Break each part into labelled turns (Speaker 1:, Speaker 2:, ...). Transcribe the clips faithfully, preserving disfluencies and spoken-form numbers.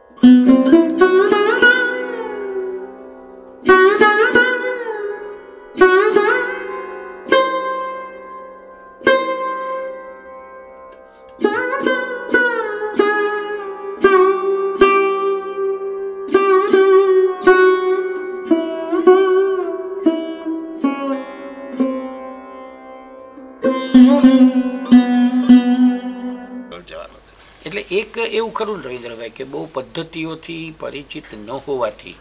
Speaker 1: એટલે એક એવું ખરું ને રવિન્દ્રભાઈ કે બહુ પદ્ધતિઓથી પરિચિત ન હોવાથી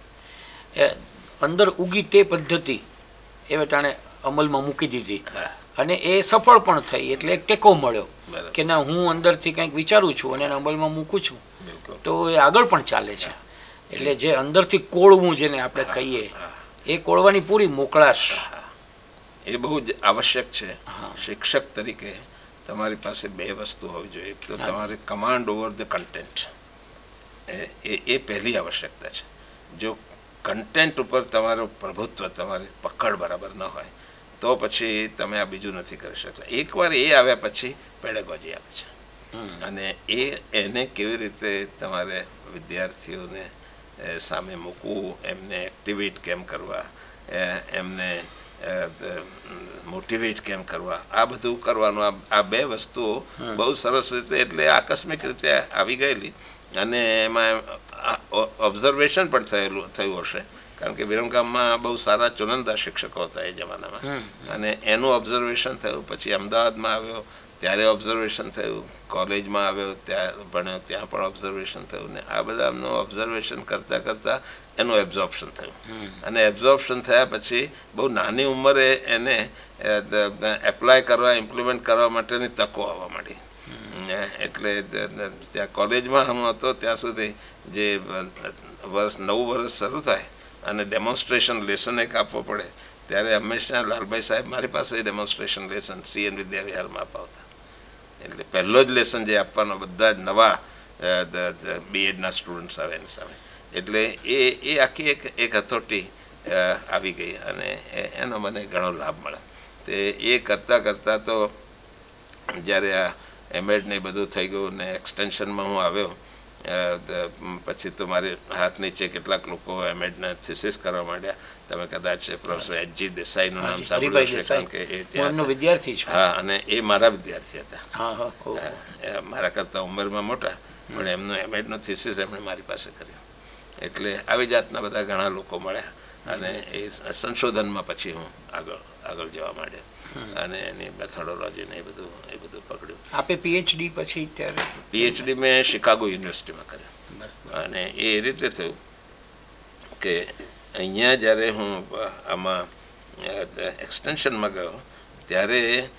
Speaker 1: અંદર ઉગી તે પદ્ધતિ એ વેટાણે અમલમાં મૂકી દીધી અને એ સફળ પણ થઈ એટલે એક ટેકો મળ્યો કે ના હું અંદરથી કંઈક વિચારું છું અને એને અમલમાં મૂકું છું તો એ આગળ પણ ચાલે છે. એટલે જે અંદરથી કોળવું જેને આપણે કહીએ એ કોળવાની પૂરી મોકળાશ
Speaker 2: એ બહુ જ આવશ્યક છે. શિક્ષક તરીકે તમારી પાસે બે વસ્તુ હોવી જોઈએ. એક તો તમારે કમાન્ડ ઓવર ધ કન્ટેન્ટ, એ એ પહેલી આવશ્યકતા છે. જો કન્ટેન્ટ ઉપર તમારું પ્રભુત્વ, તમારી પકડ બરાબર ન હોય તો પછી તમે આ બીજું નથી કરી શકતા. એકવાર એ આવ્યા પછી પેડેગોજી આવે છે અને એ એને કેવી રીતે તમારે વિદ્યાર્થીઓને સામે મૂકવું, એમને એક્ટિવેટ કેમ કરવા, એમને મોટિવેટ કેમ કરવા, આ બધું કરવાનું. આ બે વસ્તુઓ બહુ સરસ રીતે એટલે આકસ્મિક રીતે આવી ગયેલી અને એમાં ઓબ્ઝર્વેશન પણ થયેલું થયું હશે કારણ કે વિરમગામમાં બહુ સારા ચુનંદા શિક્ષકો હતા એ જમાનામાં અને એનું ઓબ્ઝર્વેશન થયું. પછી અમદાવાદમાં આવ્યો ત્યારે ઓબ્ઝર્વેશન થયું, કોલેજમાં આવ્યો ત્યાં ભણ્યો ત્યાં પણ ઓબ્ઝર્વેશન થયું ને આ બધા એમનું ઓબ્ઝર્વેશન કરતાં કરતાં એનું એબ્ઝોર્પ્શન થયું અને એબ્ઝોર્પ્શન થયા પછી બહુ નાની ઉંમરે એને એપ્લાય કરવા, ઇમ્પ્લિમેન્ટ કરવા માટેની તકો આવવા માંડી. એટલે ત્યાં કોલેજમાં હું હતો ત્યાં સુધી જે વર્ષ નવું વર્ષ શરૂ થાય અને ડેમોન્સ્ટ્રેશન લેસન એક આપવો પડે ત્યારે હંમેશા લાલભાઈ સાહેબ મારી પાસે ડેમોન્સ્ટ્રેશન લેસન સી એન વિદ્યાવિહારમાં અપાવતા. એટલે પહેલો જ લેસન જે આપવાનો બધા જ નવા બીએડના સ્ટુડન્ટ્સ આવે એની સામે. એટલે એ એ આખી એક એક હથોટી આવી ગઈ અને એનો મને ઘણો લાભ મળે. તે એ કરતાં કરતાં તો જ્યારે આ એમએડ ને બધું થઈ ગયું ને એક્સટેન્શનમાં હું આવ્યો પછી તો મારી હાથ નીચે કેટલાક લોકો એમએડના થીસીસ કરવા માંડ્યા. તમે કદાચ પ્રોફેસર એચ જી દેસાઈનું નામ સાંભળ્યું છે કારણ કે એ ત્યાં
Speaker 1: વિદ્યાર્થી છે.
Speaker 2: હા, અને એ મારા વિદ્યાર્થી હતા, મારા કરતાં ઉંમરમાં મોટા, પણ એમનું એમએડનું થીસીસ એમણે મારી પાસે કર્યું. એટલે આવી જાતના બધા ઘણા લોકો મળ્યા અને એ સંશોધનમાં પછી હું આગળ આગળ જવા માંડ્યો અને એની મેથોડોલોજી ને એ બધું એ બધું પકડ્યું.
Speaker 1: આપે પીએચડી પછી ત્યારે
Speaker 2: પીએચડી મેં શિકાગો યુનિવર્સિટીમાં કર્યું અને એ રીતે થયું કે અહીંયા જ્યારે હું આમાં એક્સટેન્શનમાં ગયો ત્યારે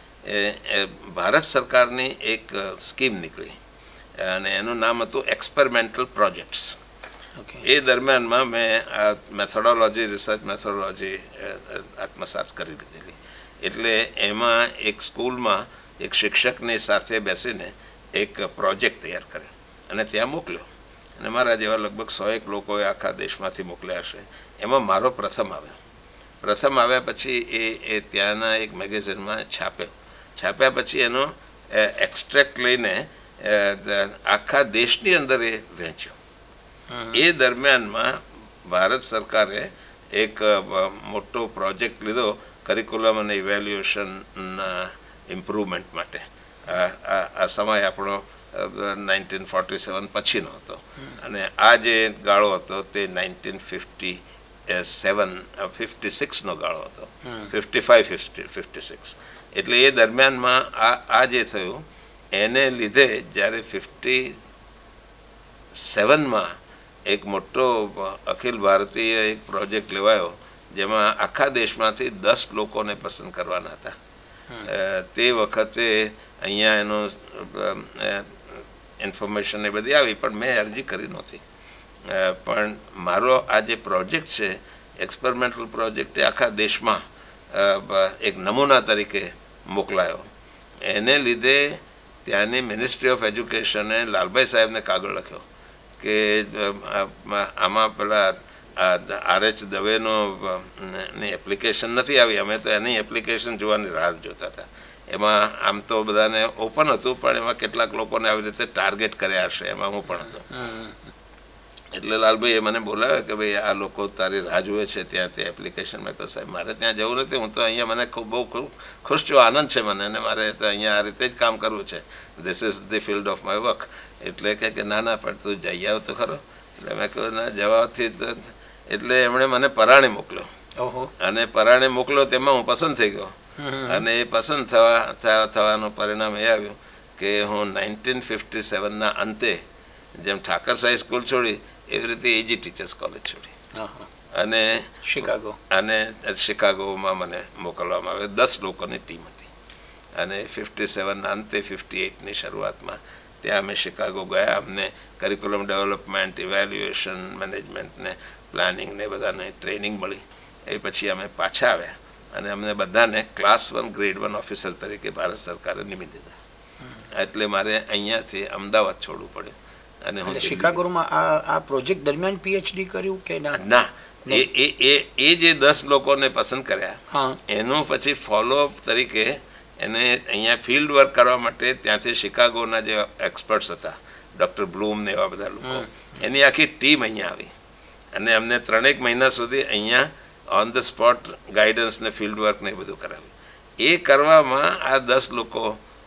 Speaker 2: ભારત સરકારની એક સ્કીમ નીકળી અને એનું નામ હતું એક્સપેરિમેન્ટલ પ્રોજેક્ટ્સ. એ દરમિયાનમાં મેં આ મેથોડોલોજી, રિસર્ચ મેથોડોલોજી આત્મસાત કરી લીધેલી. એટલે એમાં એક સ્કૂલમાં એક શિક્ષકની સાથે બેસીને એક પ્રોજેક્ટ તૈયાર કર્યો અને ત્યાં મોકલ્યો અને મારા જેવા લગભગ સો એક લોકોએ આખા દેશમાંથી મોકલ્યા હશે. એમાં મારો પ્રથમ આવ્યો. પ્રથમ આવ્યા પછી એ એ ત્યાંના એક મેગેઝિનમાં છાપ્યો. છાપ્યા પછી એનો એક્સ્ટ્રેક્ટ લઈને આખા દેશની અંદર એ વહેંચ્યો. એ દરમિયાનમાં ભારત સરકારે એક મોટો પ્રોજેક્ટ લીધો કરિક્યુલમ અને ઇવેલ્યુએશનના ઇમ્પ્રુવમેન્ટ માટે. આ સમય આપણો નાઇન્ટીન ફોર્ટી સેવન પછીનો હતો અને આ જે ગાળો હતો તે નાઇન્ટીન ફિફ્ટી સેવન ફિફ્ટી સિક્સનો ગાળો હતો, fifty five fifty fifty six. એટલે એ દરમિયાનમાં આ આ જે થયું એને લીધે જ્યારે ફિફ્ટી સેવનમાં એક મોટો અખિલ ભારતીય એક પ્રોજેક્ટ લેવાયો જેમાં આખા દેશમાંથી દસ લોકોને પસંદ કરવાના હતા. તે વખતે અહીંયા એનું ઇન્ફોર્મેશન એ બધી આવી પણ મેં અરજી કરી નહોતી. પણ મારો આ જે પ્રોજેક્ટ છે એક્સપેરિમેન્ટલ પ્રોજેક્ટ એ આખા દેશમાં એક નમૂના તરીકે મોકલાયો. એને લીધે ત્યાંની મિનિસ્ટ્રી ઓફ એજ્યુકેશને લાલભાઈ સાહેબને કાગળ લખ્યો કે આમાં પેલા આર એચ દવેનો ની એપ્લિકેશન નથી આવી, અમે તો એની એપ્લિકેશન જોવાની રાહ જોતા હતા. એમાં આમ તો બધાને ઓપન હતું પણ એમાં કેટલાક લોકોને આવી રીતે ટાર્ગેટ કર્યા હશે, એમાં હું પણ હતો. એટલે લાલભાઈ એ મને બોલાવે કે ભાઈ આ લોકો તારી રાહ જુએ છે ત્યાં તે એપ્લિકેશન. મેં કહ્યું સાહેબ મારે ત્યાં જવું નથી, હું તો અહીંયા મને ખૂબ બહુ ખુશ છું, આનંદ છે મને, અને મારે તો અહીંયા આ રીતે જ કામ કરવું છે, this is the field of my work. એટલે કહે કે ના ના પણ તું જઈ આવ તો ખરો. એટલે મેં કહ્યું ના જવાથી એટલે એમણે મને પરાણે મોકલ્યો, અને પરાણે મોકલ્યો તેમાં હું પસંદ થઈ ગયો. અને એ પસંદ થવા થવાનું પરિણામ એ આવ્યું કે હું નાઇન્ટીન ફિફ્ટી સેવનના અંતે જેમ ઠાકર સાઈ સ્કૂલ છોડી એવી રીતે એજી ટીચર્સ કોલેજ છોડી અને
Speaker 1: શિકાગો
Speaker 2: અને શિકાગોમાં મને મોકલવામાં આવ્યો. દસ લોકોની ટીમ હતી અને ફિફ્ટી સેવનના અંતે ફિફ્ટી એઇટની શરૂઆતમાં ત્યાં અમે શિકાગો ગયા. અમને કરિક્યુલમ ડેવલપમેન્ટ, ઇવેલ્યુએશન, મેનેજમેન્ટને પ્લાનિંગ ને બધાને ટ્રેનિંગ મળી. એ પછી અમે પાછા આવ્યા અને અમને બધાને class one grade one officer તરીકે ભારત સરકારે નિમી દીધા. એટલે મારે અહીંયાથી અમદાવાદ છોડવું પડ્યું. અને હું
Speaker 1: શિકાગોમાં આ આ પ્રોજેક્ટ દરમિયાન પીએચડી કર્યું કે ના?
Speaker 2: ના, એ એ એ એ જે દસ લોકોને પસંદ કર્યા એનું પછી ફોલોઅપ તરીકે એને અહીંયા ફિલ્ડ વર્ક કરવા માટે ત્યાંથી શિકાગોના જે એક્સપર્ટ્સ હતા, ડૉક્ટર બ્લૂમ ને એવા બધા લોકો, એની આખી ટીમ અહીંયા આવી અને અમને ત્રણેક મહિના સુધી અહીંયા ઓન ધ સ્પોટ ગાઈડન્સ ને ફિલ્ડ વર્ક ને એ બધું કરાવ્યું. એ કરવામાં આ દસ લોકો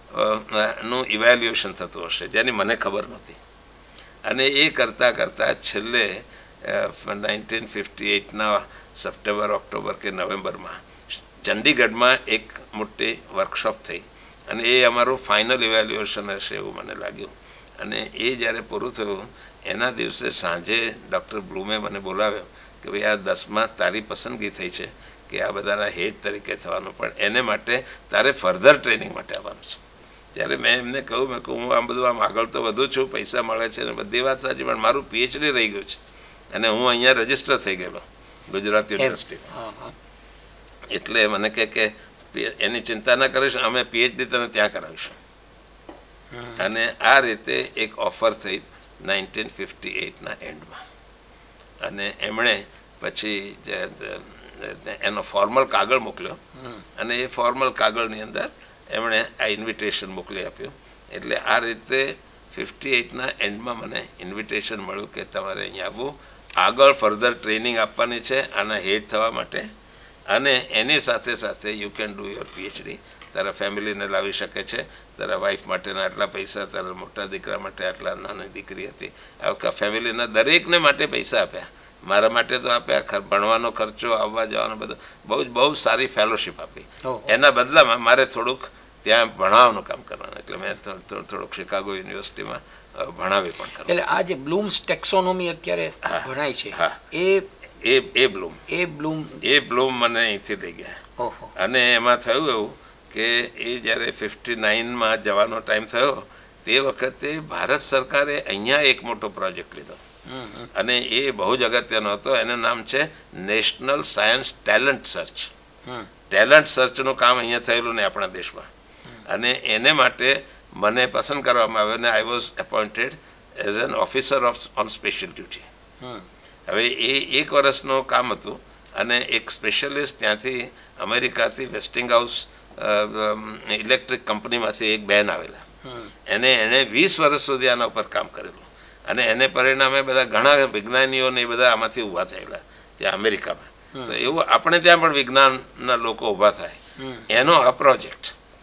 Speaker 2: નું ઇવેલ્યુએશન થતું હશે જેની મને ખબર નહોતી. અને એ કરતાં કરતાં છેલ્લે નાઇન્ટીન ફિફ્ટી એઇટના સપ્ટેમ્બર ઓક્ટોબર કે નવેમ્બરમાં ચંડીગઢમાં એક મોટી વર્કશોપ થઈ અને એ અમારું ફાઇનલ ઇવેલ્યુએશન હશે એવું મને લાગ્યું. અને એ જ્યારે પૂરું થયું એના દિવસે સાંજે ડૉક્ટર બ્લૂમે મને બોલાવ્યો કે ભાઈ આ દસમાં તારી પસંદગી થઈ છે કે આ બધાના હેડ તરીકે થવાનું, પણ એને માટે તારે ફર્ધર ટ્રેનિંગ માટે આવવાનું છે. ત્યારે મેં એમને કહ્યું મેં કહું હું આમ બધું આમ આગળ તો વધુ છું, પૈસા મળે છે ને બધી વાત સાચી, પણ મારું પીએચડી રહી ગયું છે અને હું અહીંયા રજીસ્ટર થઈ ગયેલો ગુજરાત યુનિવર્સિટીમાં. એટલે મને કહે કે એની ચિંતા ના કરીશ, અમે પીએચડી તને ત્યાં કરાવીશું. અને આ રીતે એક ઓફર થઈ નાઇન્ટીન ફિફ્ટી એઇટના એન્ડમાં. અને એમણે પછી એનો ફોર્મલ કાગળ મોકલ્યો અને એ ફોર્મલ કાગળની અંદર એમણે આ ઇન્વિટેશન મોકલી આપ્યું. એટલે આ રીતે ફિફ્ટી એઇટના એન્ડમાં મને ઇન્વિટેશન મળ્યું કે તમારે અહીંયા આવવું, આગળ ફર્ધર ટ્રેનિંગ આપવાની છે આના હેડ થવા માટે, અને એની સાથે સાથે you can do your PhD. તારા ફેમિલીને લાવી શકે છે, તારા વાઈફ માટેના આટલા પૈસા, તારા મોટા દીકરા માટે આટલા, નાની દીકરી હતી, આખા ફેમિલીના દરેકને માટે પૈસા આપ્યા. મારા માટે તો આપ્યા, ભણવાનો ખર્ચો, આવવા જવાનો બધો, બહુ જ બહુ સારી ફેલોશિપ આપી. એના બદલામાં મારે થોડુંક ત્યાં ભણાવવાનું કામ કરવાનું, એટલે મેં થોડુંક શિકાગો યુનિવર્સિટીમાં ભણાવી પણ કર્યું.
Speaker 1: એટલે આ જે બ્લૂમ્સ ટેક્સોનોમી અત્યારે ભણાય છે એ
Speaker 2: એ એ બ્લૂમ
Speaker 1: એ બ્લૂમ
Speaker 2: એ બ્લૂમ મને અહીંથી લઈ ગયા. અને એમાં થયું એવું કે એ જ્યારે ફિફ્ટી નાઇનમાં જવાનો ટાઈમ થયો તે વખતે ભારત સરકારે અહીંયા એક મોટો પ્રોજેક્ટ લીધો અને એ બહુ જ અગત્યનો હતો. એનું નામ છે national science talent search. Talent સર્ચનું કામ અહીંયા થયેલું ને આપણા દેશમાં, અને એને માટે મને પસંદ કરવામાં આવ્યો ને I was appointed as an officer of on special duty. હવે એ એક વર્ષનું કામ હતું અને એક સ્પેશિયલિસ્ટ ત્યાંથી અમેરિકાથી વેસ્ટિંગ હાઉસ ઇલેક્ટ્રિક કંપનીમાંથી એક બેન આવેલા, એને એણે વીસ વર્ષ સુધી આના ઉપર કામ કરેલું અને એને પરિણામે બધા ઘણા વિજ્ઞાનીઓને એ બધા આમાંથી ઊભા થયેલા ત્યાં અમેરિકામાં. તો એવું આપણે ત્યાં પણ વિજ્ઞાનના લોકો ઊભા થાય, એનો આ project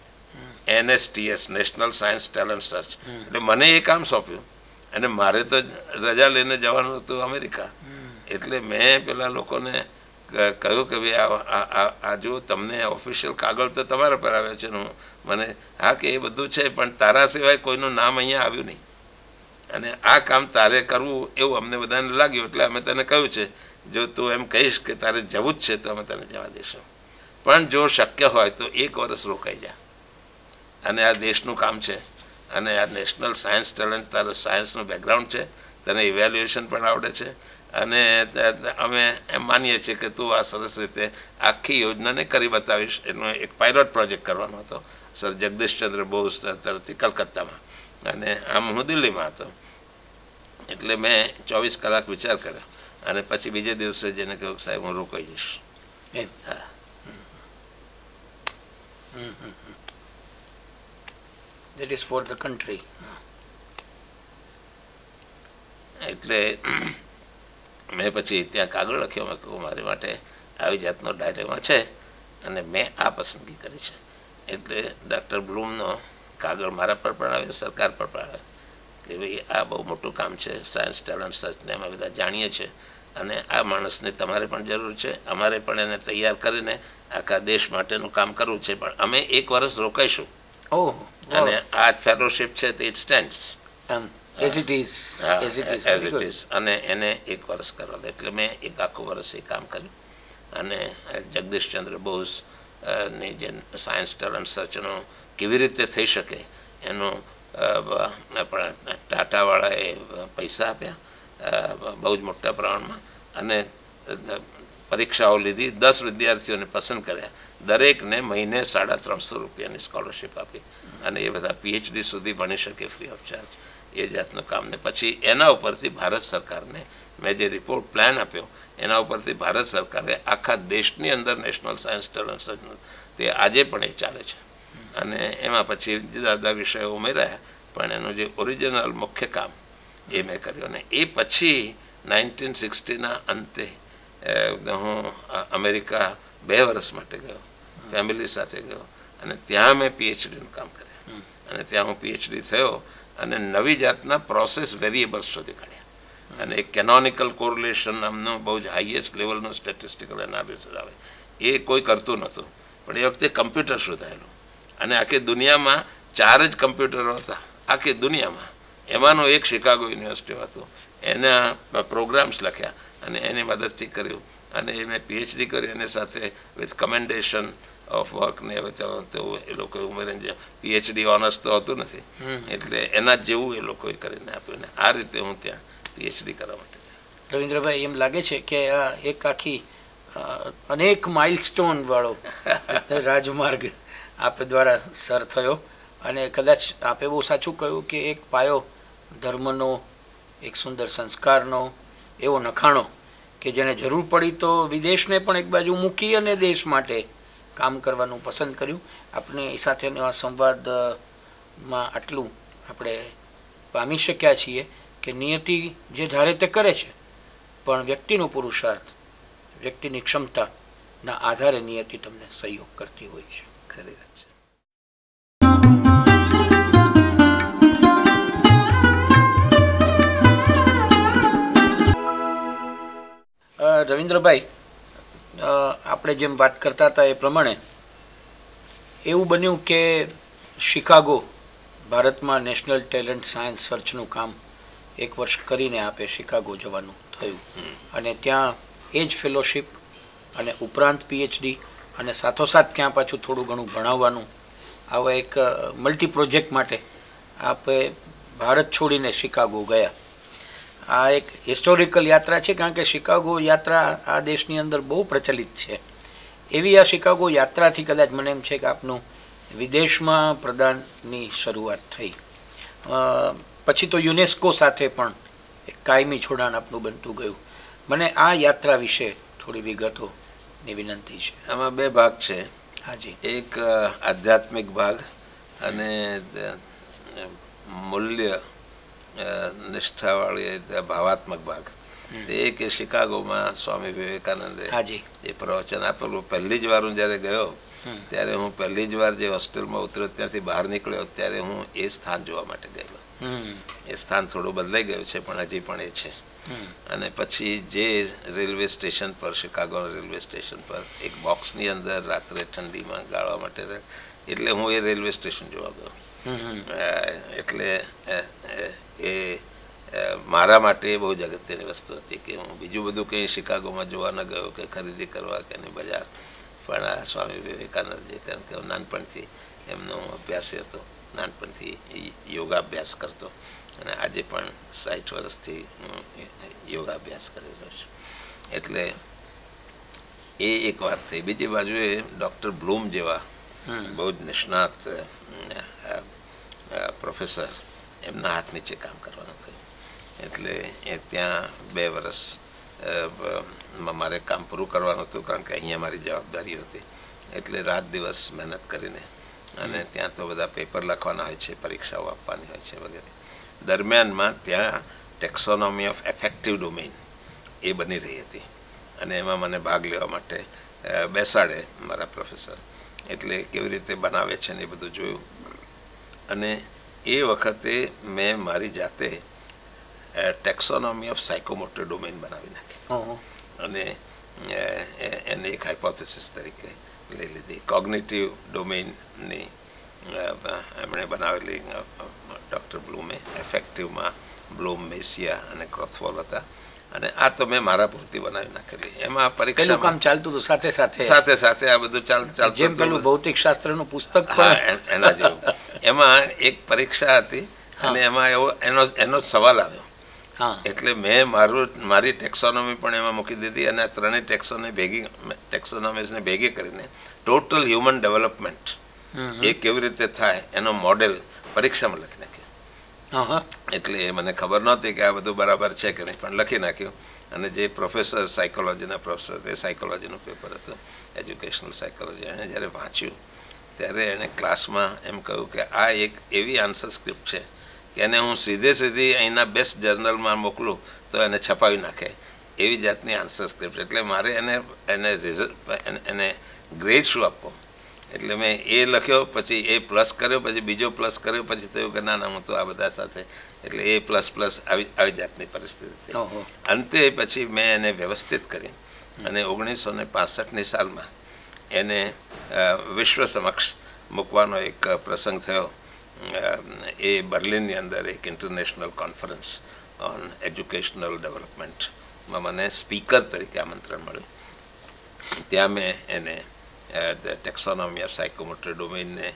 Speaker 2: NSTS national science talent search. એટલે મને એ કામ સોંપ્યું અને મારે તો રજા લઈને જવાનું હતું અમેરિકા. એટલે મેં પેલા લોકોને કહ્યું કે ભાઈ આ જો તમને ઓફિશિયલ કાગળ તો તમારા પર આવ્યો છે, હું મને હા કે એ બધું છે પણ તારા સિવાય કોઈનું નામ અહીંયા આવ્યું નહીં અને આ કામ તારે કરવું એવું અમને બધાને લાગ્યું. એટલે અમે તને કહ્યું છે જો તું એમ કહીશ કે તારે જવું જ છે તો અમે તને જવા દઈશું, પણ જો શક્ય હોય તો એક વર્ષ રોકાઈ જા. અને આ દેશનું કામ છે અને આ નેશનલ સાયન્સ ટેલેન્ટ, તારું સાયન્સનું બેકગ્રાઉન્ડ છે, તને ઇવેલ્યુએશન પણ આવડે છે અને અમે એમ માનીએ છીએ કે તું આ સરસ રીતે આખી યોજનાને કરી બતાવીશ. એનો એક પાયલોટ પ્રોજેક્ટ કરવાનો હતો સર જગદીશચંદ્ર બોઝ તરફથી કલકત્તામાં, અને આમ હું દિલ્હીમાં હતો. એટલે મેં ચોવીસ કલાક વિચાર કર્યો અને પછી બીજે દિવસે જેને કહ્યું સાહેબ હું રોકાઈ જઈશ. હા,
Speaker 1: that is for the country.
Speaker 2: એટલે મેં પછી ત્યાં કાગળ લખ્યો, મેં કહ્યું મારી માટે આવી જાતનો ડાયલેમા છે અને મેં આ પસંદગી કરી છે. એટલે ડૉક્ટર બ્લૂમનો કાગળ મારા પર પણ આવે, સરકાર પર પણ આવે કે ભાઈ આ બહુ મોટું કામ છે, સાયન્સ ટેલેન્ટ સર્ચને અમે બધા જાણીએ છીએ અને આ માણસને તમારે પણ જરૂર છે, અમારે પણ એને તૈયાર કરીને આખા દેશ માટેનું કામ કરવું છે, પણ અમે એક વર્ષ રોકાઈશું.
Speaker 1: ઓહ,
Speaker 2: અને આ ફેલોશિપ છે તે it stands
Speaker 1: as it is as it is
Speaker 2: as it is અને એને એક વર્ષ કરવા દે. એટલે મેં એક આખું વર્ષ એ કામ કર્યું અને જગદીશચંદ્ર બોઝ ની જે સાયન્સ ટેલેન્ટ સર્ચનો કેવી રીતે થઈ શકે એનું ટાટાવાળાએ પૈસા આપ્યા બહુ જ મોટા પ્રમાણમાં અને પરીક્ષાઓ લીધી, દસ વિદ્યાર્થીઓને પસંદ કર્યા, દરેકને મહિને સાડા ત્રણસો રૂપિયાની સ્કોલરશીપ આપી અને એ બધા પીએચડી સુધી ભણી શકે ફ્રી ઓફ ચાર્જ. એ જાતનું કામ ને પછી એના ઉપરથી ભારત સરકારને મેં જે રિપોર્ટ પ્લાન આપ્યો એના ઉપરથી ભારત સરકારે આખા દેશની અંદર નેશનલ સાયન્સ ટેલેન્ટ સર્ચનું તે આજે પણ એ ચાલે છે અને એમાં પછી જુદા જુદા વિષયો ઉમેરાયા, પણ એનું જે ઓરિજિનલ મુખ્ય કામ એ મેં કર્યું. અને એ પછી નાઇન્ટીન સિક્સટીના અંતે હું અમેરિકા બે વર્ષ માટે ગયો, ફેમિલી સાથે ગયો અને ત્યાં મેં પીએચડીનું કામ કર્યું અને ત્યાં હું પીએચડી થયો અને નવી જાતના પ્રોસેસ વેરિયેબલ્સ શોધી કાઢ્યા અને એક કેનોનિકલ કોરિલેશન નામનું બહુ જ હાઈએસ્ટ લેવલનું સ્ટેટિસ્ટિકલ એનાલિસિસ આવે, એ કોઈ કરતું નહોતું, પણ એ વખતે કમ્પ્યુટર શોધાયેલું અને આખી દુનિયામાં ચાર જ કમ્પ્યુટરો હતા આખી દુનિયામાં, એમાંનું એક શિકાગો યુનિવર્સિટી હતું. એના પ્રોગ્રામ્સ લખ્યા અને એની મદદથી કર્યું અને એ મેં પીએચડી કરી એની સાથે વિથ કમેન્ડેશન ઓફ વર્ક ને તો એ લોકોએ ઉમેરીને પીએચડી ઓનર્સ તો હોતું નથી એટલે એના જેવું એ લોકોએ કરીને આપ્યું ને આ રીતે હું ત્યાં પીએચડી કરવા માટે.
Speaker 1: રવિન્દ્રભાઈ, એમ લાગે છે કે આ એક આખી અનેક માઇલસ્ટોન વાળો રાજમાર્ગ આપ દ્વારા સર થયો અને કદાચ આપે બહુ સાચું કહ્યું કે એક પાયો ધર્મનો, એક સુંદર સંસ્કારનો એવો નખાણો કે જેને જરૂર પડી તો વિદેશને પણ એક બાજુ મૂકી અને દેશ માટે કામ કરવાનું પસંદ કર્યું. આપની સાથેનો આ સંવાદમાં આટલું આપણે પામી શક્યા છીએ કે નિયતિ જે ધારે તે કરે છે, પણ વ્યક્તિનો પુરુષાર્થ, વ્યક્તિની ક્ષમતાના આધારે નિયતિ તમને સહયોગ કરતી હોય છે.
Speaker 2: ખરી વાત છે.
Speaker 1: રવિન્દ્રભાઈ, આપણે જેમ વાત કરતા હતા એ પ્રમાણે એવું બન્યું કે શિકાગો ભારતમાં નેશનલ ટેલેન્ટ સાયન્સ સર્ચનું કામ એક વર્ષ કરીને આપે શિકાગો જવાનું થયું અને ત્યાં એ જ ફેલોશિપ અને ઉપરાંત પીએચડી અને સાથોસાથ ત્યાં પાછું થોડું ઘણું ભણાવવાનું, આવા એક મલ્ટી પ્રોજેક્ટ માટે આપે ભારત છોડીને શિકાગો ગયા. આ એક હિસ્ટોરિકલ યાત્રા છે કારણ કે શિકાગો યાત્રા આ દેશની અંદર બહુ પ્રચલિત છે. એવી આ શિકાગો યાત્રાથી કદાચ મને એમ છે કે આપનું વિદેશમાં પ્રદાનની શરૂઆત થઈ. પછી તો યુનેસ્કો સાથે પણ એક કાયમી જોડાણ આપનું બનતું ગયું. મને આ યાત્રા વિશે થોડી વિગતોની વિનંતી છે.
Speaker 2: આમાં બે ભાગ છે.
Speaker 1: હાજી.
Speaker 2: એક આધ્યાત્મિક ભાગ અને મૂલ્ય નિષ્ઠાવાળી ભાવાત્મક ભાગ. એ કે શિકાગોમાં સ્વામી વિવેકાનંદે એ પ્રવચન આપેલું. પહેલી જ વાર હું જ્યારે ગયો ત્યારે હું પહેલી જ વાર જે હોસ્ટેલમાં ઉતર્યો ત્યાંથી બહાર નીકળ્યો ત્યારે હું એ સ્થાન જોવા માટે ગયેલો. એ સ્થાન થોડું બદલાઈ ગયું છે પણ હજી પણ એ છે. અને પછી જે રેલવે સ્ટેશન પર, શિકાગો રેલવે સ્ટેશન પર એક બોક્સની અંદર રાત્રે ઠંડીમાં ગાળવા માટે, એટલે હું એ રેલવે સ્ટેશન જોવા ગયો. એટલે એ મારા માટે બહુ જ અગત્યની વસ્તુ હતી કે હું બીજું બધું કંઈ શિકાગોમાં જોવા ન ગયો કે ખરીદી કરવા કે એની બજાર, પણ આ સ્વામી વિવેકાનંદ જે, કારણ કે હું નાનપણથી એમનો અભ્યાસી હતો, નાનપણથી યોગાભ્યાસ કરતો અને આજે પણ સાઠ વર્ષથી હું યોગાભ્યાસ કરી રહ્યો છું. એટલે એ એક વાત થઈ. બીજી બાજુએ ડૉક્ટર બ્લૂમ જેવા બહુ જ નિષ્ણાત પ્રોફેસર, એમના હાથ નીચે કામ કરવાનું થયું. એટલે એ ત્યાં બે વર્ષ મારે કામ પૂરું કરવાનું હતું કારણ કે અહીંયા મારી જવાબદારી હતી. એટલે રાત દિવસ મહેનત કરીને અને ત્યાં તો બધા પેપર લખવાના હોય છે, પરીક્ષાઓ આપવાની હોય છે વગેરે. દરમિયાનમાં ત્યાં ટેક્સોનોમી ઓફ એફેક્ટિવ ડોમેઇન એ બની રહી હતી અને એમાં મને ભાગ લેવા માટે બેસાડે મારા પ્રોફેસર. એટલે કેવી રીતે બનાવે છે ને એ બધું જોયું. અને એ વખતે મેં મારી જાતે ટેક્સોનોમી ઓફ સાયકોમોટર ડોમેન બનાવી નાખી અને એને એક હાઇપોથેસિસ તરીકે લઈ લીધી. કોગ્નિટિવ ડોમેનની એમણે બનાવેલી ડૉક્ટર બ્લૂમે. એફેક્ટિવમાં બ્લૂમ, મેસિયા અને ક્રોથવોલ હતા. અને આ તો મેં મારા પૂરતી બનાવી નાખેલી. એમાં પરીક્ષા
Speaker 1: કામ ચાલતું હતું સાથે સાથે
Speaker 2: સાથે સાથે આ બધું ચાલ ચાલતું
Speaker 1: જેમ પેલું ભૌતિક શાસ્ત્રનું પુસ્તક
Speaker 2: એના જેવું. એમાં એક પરીક્ષા હતી અને એમાં એવો એનો એનો સવાલ આવ્યો. એટલે મેં મારું મારી ટેક્સોનોમી પણ એમાં મૂકી દીધી અને આ ત્રણેય ટેક્સોને ભેગી ટેક્સોનોમીઝને ભેગી કરીને ટોટલ હ્યુમન ડેવલપમેન્ટ એ કેવી રીતે થાય એનો મોડેલ પરીક્ષામાં લખી નાખ્યો. એટલે એ મને ખબર નહોતી કે આ બધું બરાબર છે કે નહીં, પણ લખી નાખ્યું. અને જે પ્રોફેસર સાયકોલોજીના પ્રોફેસર તે સાયકોલોજીનું પેપર હતું, એજ્યુકેશનલ સાયકોલોજી. એણે જ્યારે વાંચ્યું ત્યારે એણે ક્લાસમાં એમ કહ્યું કે આ એક એવી આન્સર સ્ક્રિપ્ટ છે કે એને હું સીધે સીધી અહીંના બેસ્ટ જર્નલમાં મોકલું તો એને છપાવી નાખે એવી જાતની આન્સર સ્ક્રિપ્ટ. એટલે મારે એને એને રિઝલ્ટ એને ગ્રેડ શું આપવો. એટલે મેં એ લખ્યો, પછી એ પ્લસ કર્યો, પછી બીજો પ્લસ કર્યો, પછી થયું કે ના ના હું તો આ બધા સાથે. એટલે એ પ્લસ પ્લસ આવી આવી જાતની પરિસ્થિતિ થઈ. અંતે પછી મેં એને વ્યવસ્થિત કરી અને ઓગણીસો ને પાસઠની સાલમાં એને વિશ્વ સમક્ષ મૂકવાનો એક પ્રસંગ થયો. એ બર્લિનની અંદર એક ઇન્ટરનેશનલ કોન્ફરન્સ ઓન એજ્યુકેશનલ ડેવલપમેન્ટમાં મને સ્પીકર તરીકે આમંત્રણ મળ્યું. ત્યાં મેં એને ટેક્સોનોમી ઓફ સાયકોમોટર ડોમેનને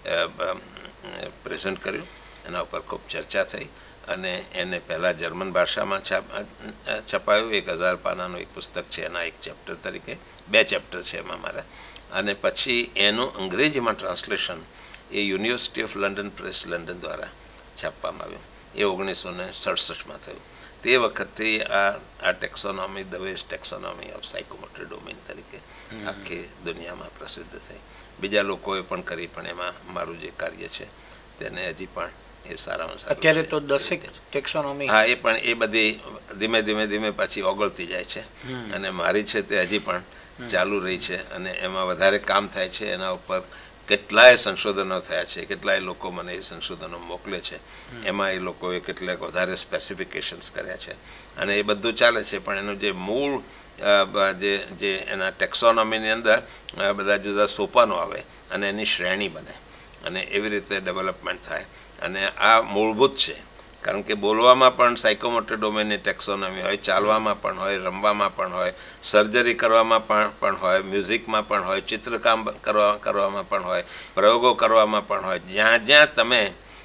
Speaker 2: પ્રેઝન્ટ કર્યું. એના ઉપર ખૂબ ચર્ચા થઈ અને એને પહેલાં જર્મન ભાષામાં છપાયું. એક હજાર પાનાનું એક પુસ્તક છે, એના એક ચેપ્ટર તરીકે. બે ચેપ્ટર છે એમાં મારા. અને પછી એનું અંગ્રેજીમાં ટ્રાન્સલેશન એ university of London press London દ્વારા છાપવામાં આવ્યું. એ ઓગણીસો ને સડસઠમાં થયું. તે વખતે આ આ taxonomy the west taxonomy of psychomotor domain તરીકે આખી દુનિયામાં પ્રસિદ્ધ થઈ. બીજા લોકોએ પણ કરી, પણ એમાં મારું જે કાર્ય છે તેને હજી પણ એ સારામાં સારું.
Speaker 1: અત્યારે તો દસેક ટેક્સોનોમી.
Speaker 2: હા, એ પણ એ બધી ધીમે ધીમે ધીમે પાછી ઓગળતી જાય છે અને મારી છે તે હજી પણ ચાલુ રહી છે અને એમાં વધારે કામ થાય છે. એના ઉપર કેટલાય સંશોધનો થયા છે, કેટલાય લોકો મને એ સંશોધનો મોકલે છે. એમાં એ લોકોએ કેટલાક વધારે સ્પેસિફિકેશન્સ કર્યા છે અને એ બધું ચાલે છે. પણ એનું જે મૂળ જે જે એના ટેક્સોનોમીની અંદર બધા જુદા સોપાનો આવે અને એની શ્રેણી બને અને એવી રીતે ડેવલપમેન્ટ થાય. અને આ મૂળભૂત છે, કારણ કે બોલવામાં પણ સાયકોમોટર ડોમેનની ટેક્સોનોમી હોય, ચાલવામાં પણ હોય, રમવામાં પણ હોય, સર્જરી કરવામાં પણ પણ હોય, મ્યુઝિકમાં પણ હોય, ચિત્રકામ કરવા કરવામાં પણ હોય, પ્રયોગો કરવામાં પણ હોય. જ્યાં જ્યાં તમે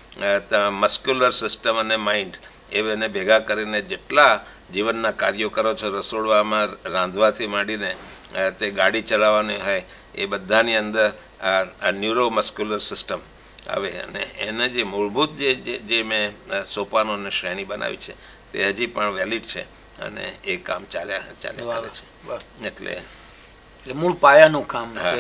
Speaker 2: મસ્ક્યુલર સિસ્ટમ અને માઇન્ડ એ બંને ભેગા કરીને જેટલા જીવનના કાર્યો કરો છો, રસોડવામાં રાંધવાથી માંડીને તે ગાડી ચલાવવાની હોય, એ બધાની અંદર આ ન્યુરો મસ્ક્યુલર સિસ્ટમ આવે. અને એને જે મૂળભૂત જે જે મેં સોપાનો અને શ્રેણી બનાવી છે તે હજી પણ વેલિડ છે અને એ કામ ચાલ્યા ચાલ્યા કરે છે. એટલે
Speaker 1: મૂળ પાયાનું કામ.
Speaker 2: હા,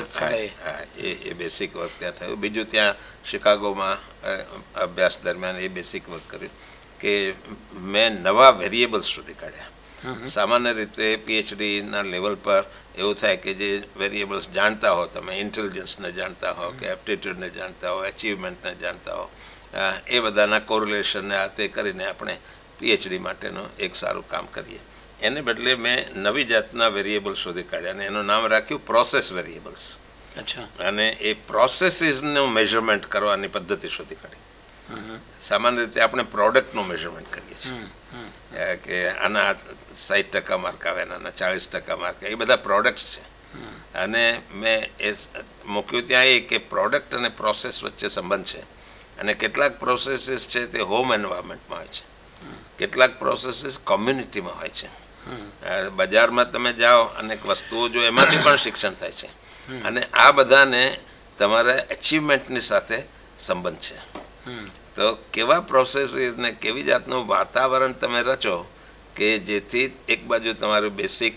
Speaker 2: એ એ બેસિક વર્ક ત્યાં થયું. બીજું ત્યાં શિકાગોમાં અભ્યાસ દરમિયાન એ બેસિક વર્ક કર્યું કે મેં નવા વેરિયેબલ્સ શોધી કાઢ્યા. સામાન્ય રીતે પીએચડીના લેવલ પર એવું થાય કે જે વેરિયેબલ્સ જાણતા હો, તમે ઇન્ટેલિજન્સને જાણતા હો કે એપ્ટિટ્યૂડને જાણતા હો, અચીવમેન્ટને જાણતા હો, એ બધાના કોરિલેશનને આ તે કરીને આપણે પીએચડી માટેનું એક સારું કામ કરીએ. એને બદલે મેં નવી જાતના વેરિયેબલ શોધી કાઢ્યા અને એનું નામ રાખ્યું પ્રોસેસ વેરિયેબલ્સ.
Speaker 1: અચ્છા.
Speaker 2: અને એ પ્રોસેસીસનું મેઝરમેન્ટ કરવાની પદ્ધતિ શોધી કાઢી. સામાન્ય રીતે આપણે પ્રોડક્ટનું મેઝરમેન્ટ કરીએ છીએ કે આના સાઠ ટકા માર્ક આવે, આના ચાળીસ ટકા માર્ક, એ બધા પ્રોડક્ટ્સ છે. અને મેં એ મૂક્યું ત્યાં એ કે પ્રોડક્ટ અને પ્રોસેસ વચ્ચે સંબંધ છે. અને કેટલાક પ્રોસેસીસ છે તે હોમ એન્વાયરમેન્ટમાં હોય છે, કેટલાક પ્રોસેસીસ કોમ્યુનિટીમાં હોય છે. બજારમાં તમે જાઓ અને વસ્તુઓ જો એમાંથી પણ શિક્ષણ થાય છે. અને આ બધાને તમારા અચીવમેન્ટની સાથે સંબંધ છે. તો કેવા પ્રોસેસીસને કેવી જાતનું વાતાવરણ તમે રચો કે જેથી એક બાજુ તમારું બેસિક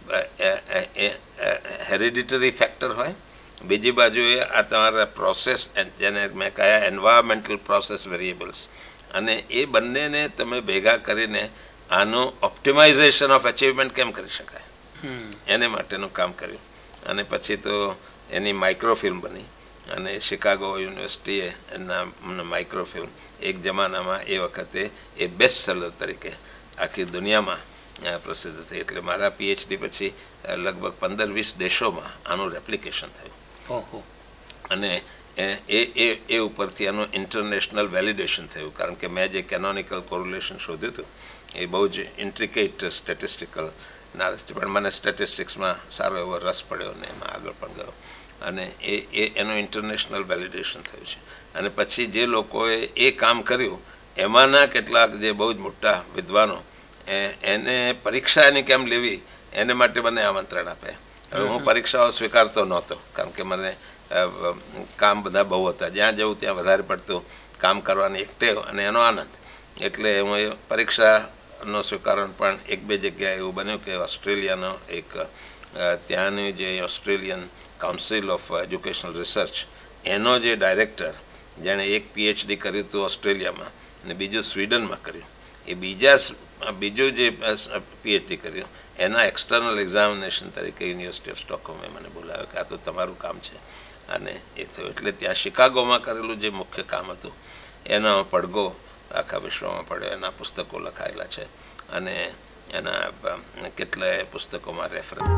Speaker 2: હેરિડિટરી ફેક્ટર હોય, બીજી બાજુએ આ તમારા પ્રોસેસ જેને મેં કહ્યા એન્વાયરમેન્ટલ પ્રોસેસ વેરિયેબલ્સ, અને એ બંનેને તમે ભેગા કરીને આનું ઓપ્ટિમાઇઝેશન ઓફ અચીવમેન્ટ કેમ કરી શકાય એને માટેનું કામ કર્યું. અને પછી તો એની માઇક્રોફિલ્મ બની અને શિકાગો યુનિવર્સિટીએ એના માઇક્રોફિલ્મ એક જમાનામાં એ વખતે એ બેસ્ટ સેલર તરીકે આખી દુનિયામાં પ્રસિદ્ધ થઈ. એટલે મારા પીએચડી પછી લગભગ પંદર વીસ દેશોમાં આનું રેપ્લિકેશન થયું અને એ એ એ ઉપરથી આનું ઇન્ટરનેશનલ વેલિડેશન થયું. કારણ કે મેં જે કેનોનિકલ કોરિલેશન શોધ્યું હતું એ બહુ જ ઇન્ટ્રિકેટ સ્ટેટિસ્ટિકલ નાલેજ છે, પણ મને સ્ટેટિસ્ટિક્સમાં સારો એવો રસ પડ્યો અને એમાં આગળ પણ ગયો અને એ એ એનું ઇન્ટરનેશનલ વેલિડેશન થયું છે. અને પછી જે લોકોએ એ કામ કર્યું એમાંના કેટલાક જે બહુ જ મોટા વિદ્વાનો એને પરીક્ષા એની કેમ લેવી એને માટે મને આમંત્રણ આપે. હવે હું પરીક્ષાઓ સ્વીકારતો નહોતો કારણ કે મને કામ બધા બહુ હતા, જ્યાં જવું ત્યાં વધારે પડતું કામ કરવાની એક ટેવ અને એનો આનંદ. એટલે હું એ પરીક્ષાનો સ્વીકારણ પણ એક બે જગ્યાએ એવું બન્યું કે ઓસ્ટ્રેલિયાનો એક ત્યાંની જે Australian council of educational research એનો જે ડાયરેક્ટર જેણે એક પીએચડી કર્યું હતું ઓસ્ટ્રેલિયામાં અને બીજું સ્વીડનમાં કર્યું, એ બીજા બીજું જે પીએચડી કર્યું એના એક્સટર્નલ એક્ઝામિનેશન તરીકે યુનિવર્સિટી ઓફ સ્ટોકહોમે મને બોલાવ્યો કે આ તો તમારું કામ છે. અને એ થયું. એટલે ત્યાં શિકાગોમાં કરેલું જે મુખ્ય કામ હતું એનો પડઘો આખા વિશ્વમાં પડ્યો. એના પુસ્તકો લખાયેલા છે અને એના કેટલાય પુસ્તકોમાં રેફરન્સ